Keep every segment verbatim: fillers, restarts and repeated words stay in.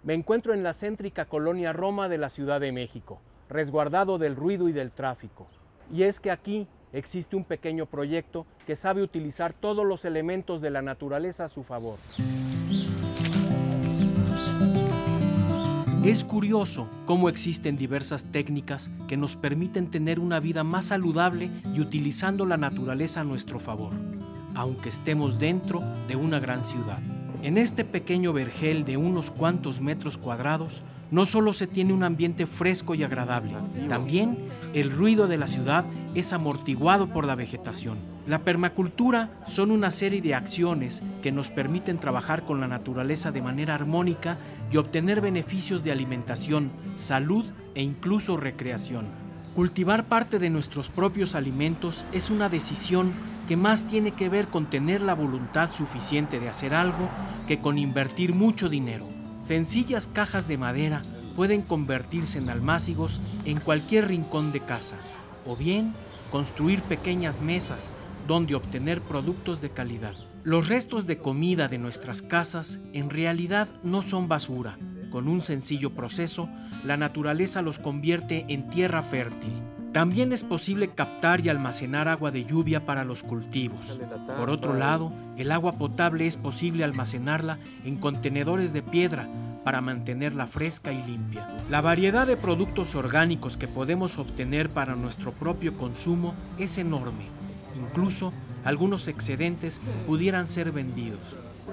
Me encuentro en la céntrica colonia Roma de la Ciudad de México, resguardado del ruido y del tráfico. Y es que aquí existe un pequeño proyecto que sabe utilizar todos los elementos de la naturaleza a su favor. Es curioso cómo existen diversas técnicas que nos permiten tener una vida más saludable y utilizando la naturaleza a nuestro favor, aunque estemos dentro de una gran ciudad. En este pequeño vergel de unos cuantos metros cuadrados, no solo se tiene un ambiente fresco y agradable, también el ruido de la ciudad es amortiguado por la vegetación. La permacultura son una serie de acciones que nos permiten trabajar con la naturaleza de manera armónica y obtener beneficios de alimentación, salud e incluso recreación. Cultivar parte de nuestros propios alimentos es una decisión que más tiene que ver con tener la voluntad suficiente de hacer algo que con invertir mucho dinero. Sencillas cajas de madera pueden convertirse en almácigos en cualquier rincón de casa, o bien construir pequeñas mesas donde obtener productos de calidad. Los restos de comida de nuestras casas en realidad no son basura. Con un sencillo proceso, la naturaleza los convierte en tierra fértil. También es posible captar y almacenar agua de lluvia para los cultivos. Por otro lado, el agua potable es posible almacenarla en contenedores de piedra para mantenerla fresca y limpia. La variedad de productos orgánicos que podemos obtener para nuestro propio consumo es enorme. Incluso algunos excedentes pudieran ser vendidos.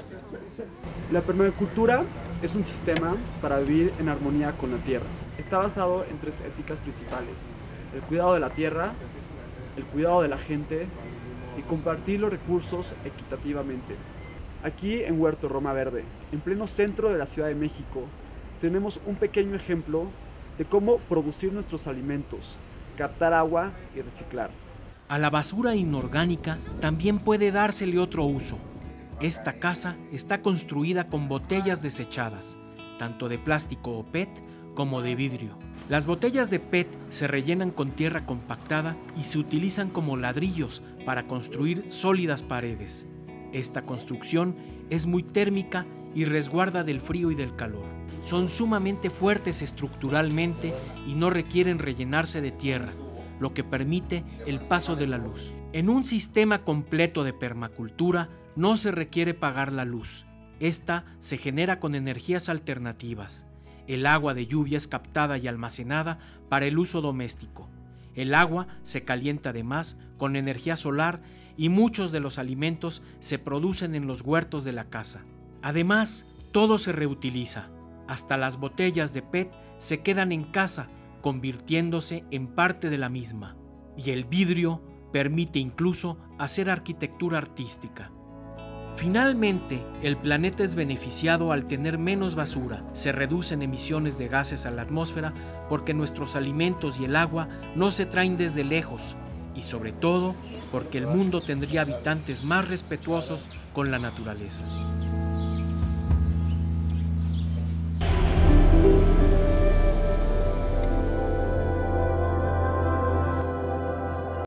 La permacultura es un sistema para vivir en armonía con la tierra. Está basado en tres éticas principales: el cuidado de la tierra, el cuidado de la gente y compartir los recursos equitativamente. Aquí en Huerto Roma Verde, en pleno centro de la Ciudad de México, tenemos un pequeño ejemplo de cómo producir nuestros alimentos, captar agua y reciclar. A la basura inorgánica también puede dársele otro uso. Esta casa está construida con botellas desechadas, tanto de plástico o P E T como de vidrio. Las botellas de P E T se rellenan con tierra compactada y se utilizan como ladrillos para construir sólidas paredes. Esta construcción es muy térmica y resguarda del frío y del calor. Son sumamente fuertes estructuralmente y no requieren rellenarse de tierra, lo que permite el paso de la luz. En un sistema completo de permacultura no se requiere pagar la luz. Esta se genera con energías alternativas. El agua de lluvia es captada y almacenada para el uso doméstico. El agua se calienta además con energía solar y muchos de los alimentos se producen en los huertos de la casa. Además, todo se reutiliza. Hasta las botellas de P E T se quedan en casa, convirtiéndose en parte de la misma. Y el vidrio permite incluso hacer arquitectura artística. Finalmente, el planeta es beneficiado al tener menos basura, se reducen emisiones de gases a la atmósfera porque nuestros alimentos y el agua no se traen desde lejos y sobre todo porque el mundo tendría habitantes más respetuosos con la naturaleza.